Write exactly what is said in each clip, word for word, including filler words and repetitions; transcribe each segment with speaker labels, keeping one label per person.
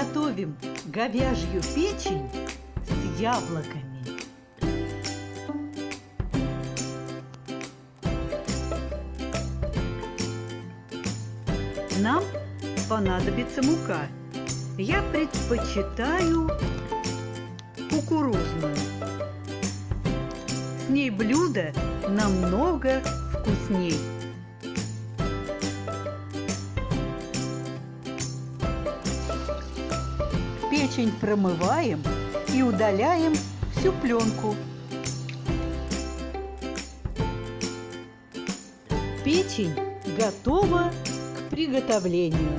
Speaker 1: Готовим говяжью печень с яблоками. Нам понадобится мука. Я предпочитаю кукурузную. С ней блюдо намного вкусней. Печень промываем и удаляем всю пленку. Печень готова к приготовлению.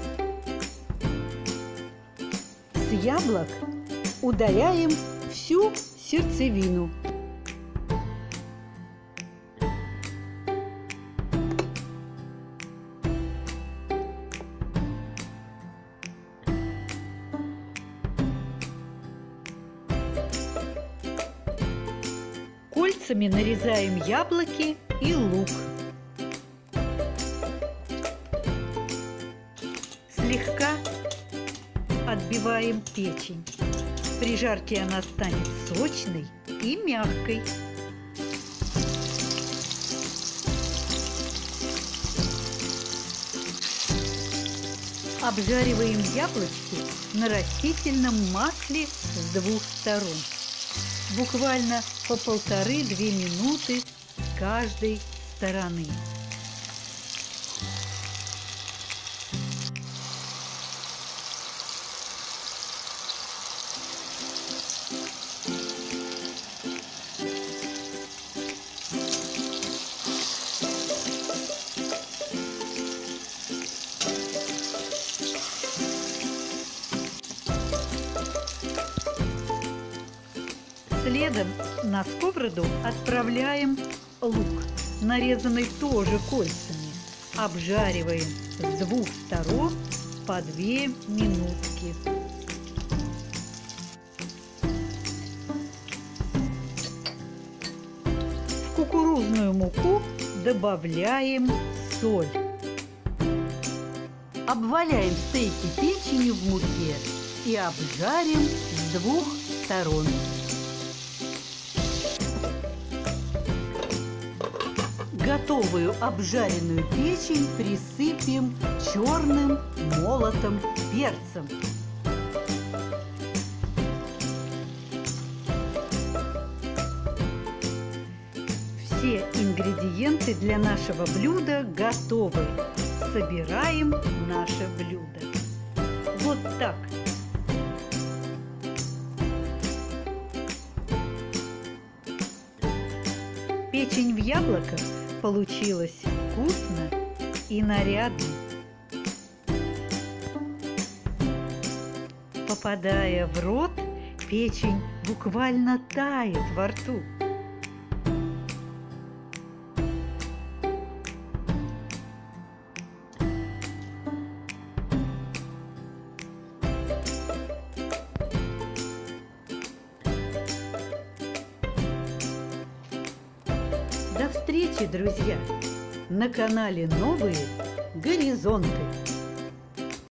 Speaker 1: С яблок удаляем всю сердцевину. Кольцами нарезаем яблоки и лук. Слегка отбиваем печень. При жарке она станет сочной и мягкой. Обжариваем яблочки на растительном масле с двух сторон. Буквально по полторы-две минуты с каждой стороны. Следом на сковороду отправляем лук, нарезанный тоже кольцами. Обжариваем с двух сторон по две минутки. В кукурузную муку добавляем соль. Обваляем стейки печени в муке и обжарим с двух сторон. Готовую обжаренную печень присыпем черным молотым перцем. Все ингредиенты для нашего блюда готовы. Собираем наше блюдо. Вот так. Печень в яблоках получилась вкусно и нарядно. Попадая в рот, печень буквально тает во рту. До встречи, друзья, на канале Новые Горизонты.